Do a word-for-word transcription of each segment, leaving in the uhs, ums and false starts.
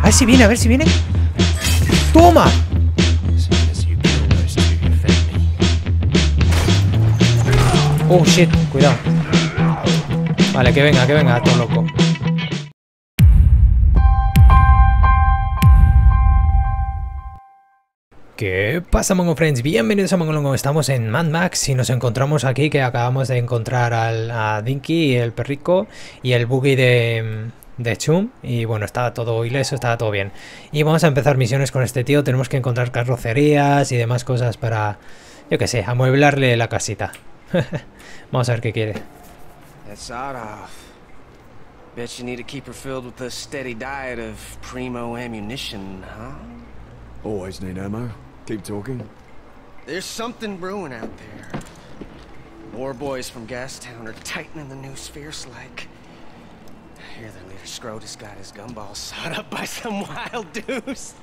A ver si viene, a ver si viene. ¡Toma! Oh, shit, cuidado. Vale, que venga, que venga, todo loco. ¿Qué pasa, Mongo Friends? Bienvenidos a Mongolongo. Estamos en Mad Max y nos encontramos aquí que acabamos de encontrar al, a Dinky, el perrico, y el buggy de, de Chum. Y bueno, estaba todo ileso, estaba todo bien. Y vamos a empezar misiones con este tío. Tenemos que encontrar carrocerías y demás cosas para, yo qué sé, amueblarle la casita. Vamos a ver qué quiere. That's off. Bet you need to keep her filled with a steady diet of primo ammunition, huh? Always need ammo. Keep talking. There's something brewing out there. More boys from Gastown are tightening the noose fierce like. I hear their leader Scrotus got his gumballs sawed up by some wild deuce.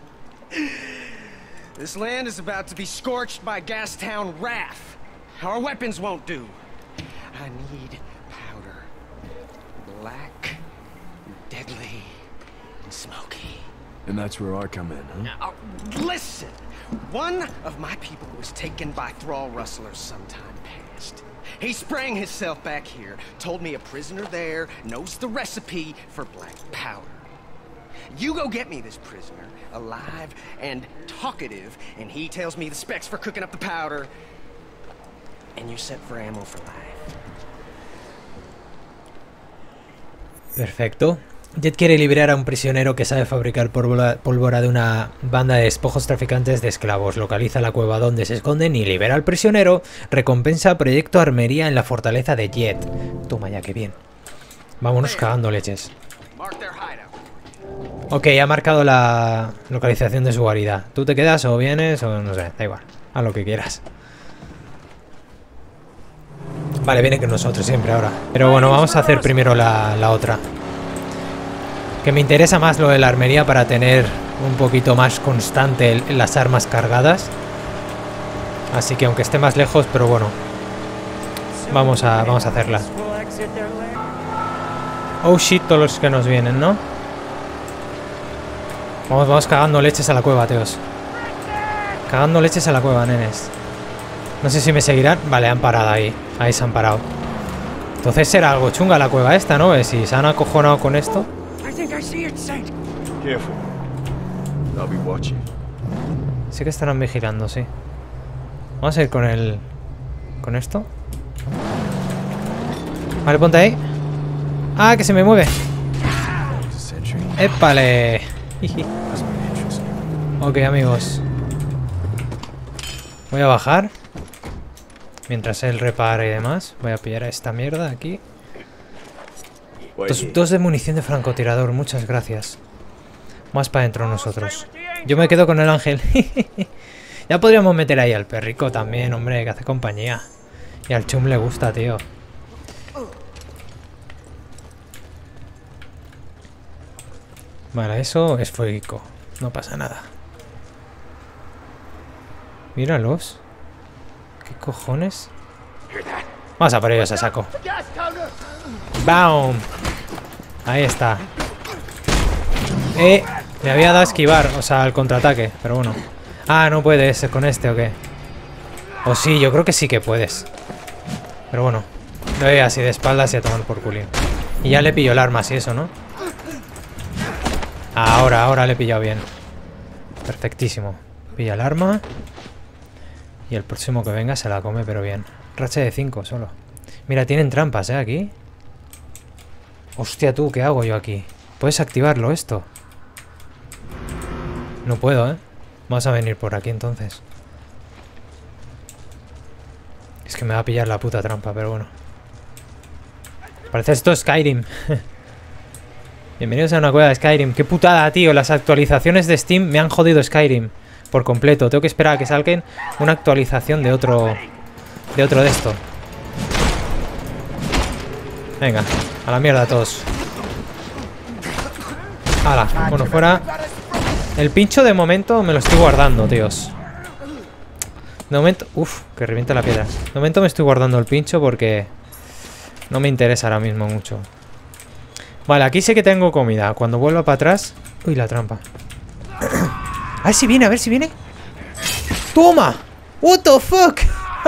This land is about to be scorched by Gastown wrath. Our weapons won't do. I need powder. Black, deadly, and smoky. And that's where I come in, huh? Now, listen! One of my people was taken by thrall rustlers sometime past. He sprang himself back here, told me a prisoner there knows the recipe for black powder. You go get me this prisoner, alive and talkative, and he tells me the specs for cooking up the powder, and you're set for ammo for life. Perfecto. Jet quiere liberar a un prisionero que sabe fabricar pólvora, pólvora de una banda de despojos traficantes de esclavos. Localiza la cueva donde se esconden y libera al prisionero. Recompensa proyecto armería en la fortaleza de Jet. Toma ya, que bien. Vámonos cagando leches. Ok, ha marcado la localización de su guarida. ¿Tú te quedas o vienes o no sé? Da igual. Haz lo que quieras. Vale, viene con nosotros siempre ahora. Pero bueno, vamos a hacer primero la, la otra. Que me interesa más lo de la armería para tener un poquito más constante el, las armas cargadas. Así que aunque esté más lejos, pero bueno. Vamos a, vamos a hacerla. Oh shit, todos los que nos vienen, ¿no? Vamos, vamos cagando leches a la cueva, teos. Cagando leches a la cueva, nenes. No sé si me seguirán. Vale, han parado ahí. Ahí se han parado. Entonces será algo chunga la cueva esta, ¿no? Si se han acojonado con esto. Sí que estarán vigilando, sí. Vamos a ir con el... ¿Con esto? Vale, ponte ahí. ¡Ah, que se me mueve! ¡Épale! Ok, amigos. Voy a bajar. Mientras él repara y demás. Voy a pillar a esta mierda aquí. Dos, dos de munición de francotirador, muchas gracias. Más para adentro nosotros. Yo me quedo con el ángel. Ya podríamos meter ahí al perrico también, hombre, que hace compañía. Y al Chum le gusta, tío. Vale, eso es fueguico. No pasa nada. Míralos. ¿Qué cojones? Vamos a por ellos a saco. ¡Bam! Ahí está. Eh, me había dado a esquivar, o sea, el contraataque, pero bueno. Ah, no puedes con este o qué. O sí, yo creo que sí que puedes. Pero bueno, lo voy así de espaldas y a tomar por culín. Y ya le pillo el arma, así eso, ¿no? Ahora, ahora le he pillado bien. Perfectísimo. Pilla el arma. Y el próximo que venga se la come, pero bien. Racha de cinco solo. Mira, tienen trampas, ¿eh? Aquí. Hostia, tú, ¿qué hago yo aquí? ¿Puedes activarlo esto? No puedo, ¿eh? Vamos a venir por aquí entonces. Es que me va a pillar la puta trampa, pero bueno. Parece esto Skyrim. Bienvenidos a una cueva de Skyrim. Qué putada, tío. Las actualizaciones de Steam me han jodido Skyrim por completo. Tengo que esperar a que salgan una actualización de otro... De otro de esto. Venga, a la mierda todos. Hala, bueno, fuera. El pincho de momento me lo estoy guardando, tíos. De momento... Uf, que revienta la piedra. De momento me estoy guardando el pincho porque no me interesa ahora mismo mucho. Vale, aquí sé que tengo comida. Cuando vuelva para atrás... Uy, la trampa. A ver si viene, a ver si viene. ¡Toma! ¡What the fuck!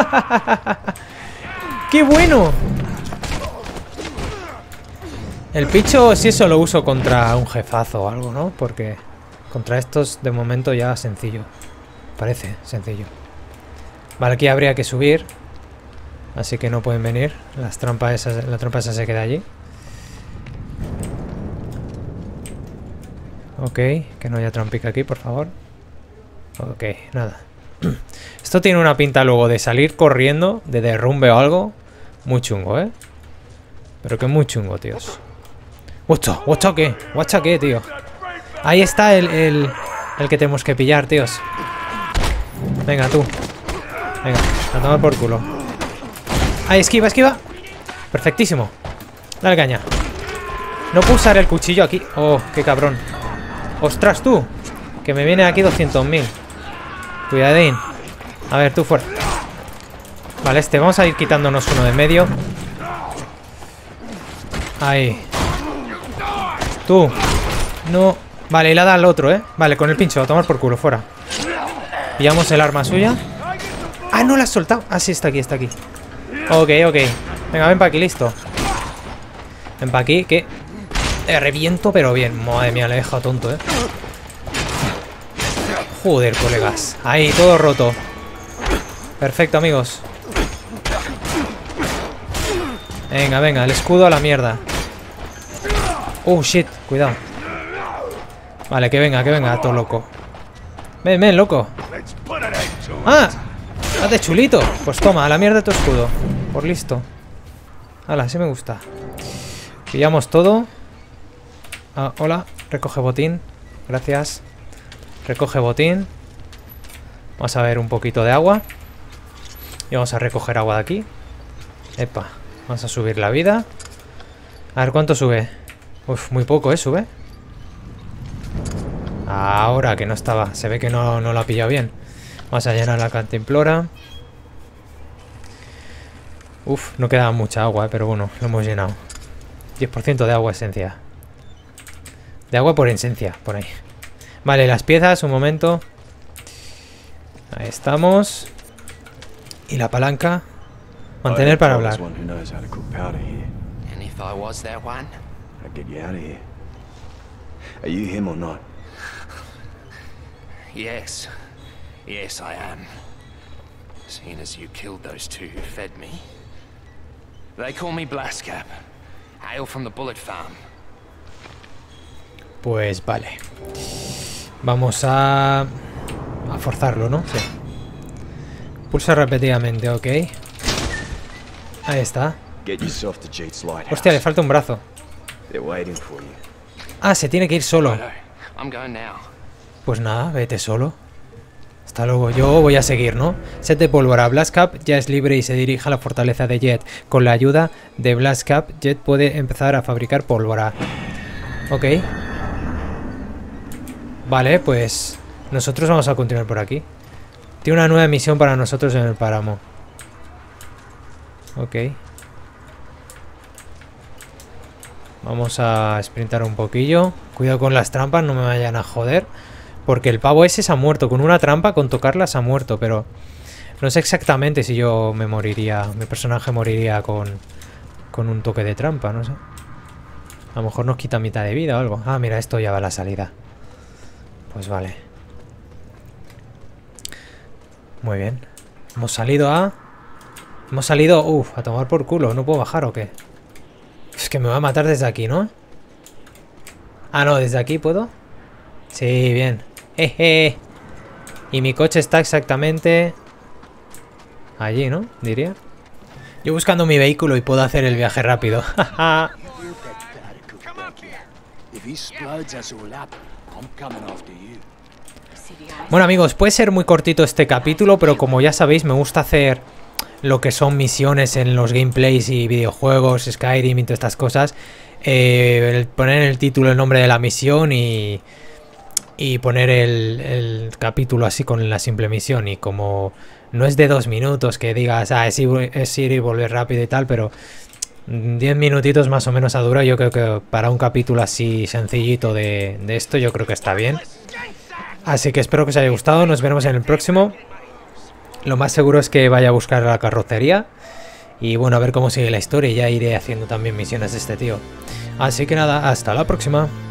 ¡Qué bueno! El picho, si eso lo uso contra un jefazo o algo, ¿no? Porque contra estos, de momento, ya sencillo. Parece sencillo. Vale, aquí habría que subir. Así que no pueden venir. Las trampas esas, la trampa esa se queda allí. Ok, que no haya trampica aquí, por favor. Ok, nada. Esto tiene una pinta luego de salir corriendo, de derrumbe o algo. Muy chungo, ¿eh? Pero que muy chungo, tíos. ¿Guacha? ¿Guacha qué? ¿Guacha qué, tío? Ahí está el, el, el que tenemos que pillar, tíos. Venga, tú. Venga, a tomar por culo. Ahí, esquiva, esquiva. Perfectísimo. Dale caña. No puedo usar el cuchillo aquí. Oh, qué cabrón. Ostras, tú. Que me viene aquí doscientos mil. Cuidadín. A ver, tú fuera. Vale, este. Vamos a ir quitándonos uno de medio. Ahí. Tú. No. Vale, y la da al otro, ¿eh? Vale, con el pincho. A tomar por culo, fuera. Pillamos el arma suya. Ah, no la has soltado. Ah, sí, está aquí, está aquí. Ok, ok. Venga, ven para aquí, listo. Ven para aquí, que... Eh, reviento, pero bien. Madre mía, le he dejado tonto, ¿eh? Joder, colegas. Ahí, todo roto. Perfecto, amigos. Venga, venga, el escudo a la mierda. Oh, shit, cuidado. Vale, que venga, que venga, todo loco. Ven, ven, loco. ¡Ah! ¡Hazte chulito! Pues toma, a la mierda tu escudo. Por listo. Hala, así me gusta. Pillamos todo. Ah, hola, recoge botín. Gracias. Recoge botín. Vamos a ver un poquito de agua. Y vamos a recoger agua de aquí. Epa, vamos a subir la vida. A ver, ¿cuánto sube? Uf, muy poco, ¿eh? Sube. Ahora que no estaba. Se ve que no, no lo ha pillado bien. Vamos a llenar la cantimplora. Uf, no queda mucha agua, ¿eh? Pero bueno, lo hemos llenado. diez por ciento de agua esencia. De agua por esencia, por ahí. Vale, las piezas, un momento. Ahí estamos. Y la palanca. Mantener para hablar. Yes. Yes, I am. Seeing as you killed those two who fed me. They call me Blaskap. Hail from the Bullet Farm. Pues vale. Vamos a... a forzarlo, ¿no? Sí. Pulsa repetidamente, ok. Ahí está. Hostia, le falta un brazo. Ah, se tiene que ir solo. Pues nada, vete solo. Hasta luego, yo voy a seguir, ¿no? Set de pólvora. Blaskap ya es libre y se dirige a la fortaleza de Jet. Con la ayuda de Blaskap, Jet puede empezar a fabricar pólvora. Ok. Vale, pues nosotros vamos a continuar por aquí. Tiene una nueva misión para nosotros en el páramo. Ok. Vamos a sprintar un poquillo. Cuidado con las trampas, no me vayan a joder. Porque el pavo ese se ha muerto. Con una trampa, con tocarla se ha muerto. Pero no sé exactamente si yo me moriría. Mi personaje moriría con, con un toque de trampa, no sé. A lo mejor nos quita mitad de vida o algo. Ah, mira, esto ya va a la salida. Pues vale. Muy bien. Hemos salido a... Hemos salido... Uf, a tomar por culo. ¿No puedo bajar o qué? Es que me va a matar desde aquí, ¿no? Ah, no, desde aquí puedo. Sí, bien. Jeje. Y mi coche está exactamente... allí, ¿no? Diría. Yo buscando mi vehículo y puedo hacer el viaje rápido. Bueno, amigos, puede ser muy cortito este capítulo, pero como ya sabéis, me gusta hacer lo que son misiones en los gameplays y videojuegos, Skyrim y todas estas cosas. Eh, el poner en el título el nombre de la misión y, y poner el, el capítulo así con la simple misión. Y como no es de dos minutos que digas, ah, es ir, es ir y volver rápido y tal, pero diez minutitos más o menos ha durado. Yo creo que para un capítulo así sencillito de, de esto, yo creo que está bien. Así que espero que os haya gustado. Nos veremos en el próximo. Lo más seguro es que vaya a buscar la carrocería. Y bueno, a ver cómo sigue la historia. Y ya iré haciendo también misiones de este tío. Así que nada, hasta la próxima.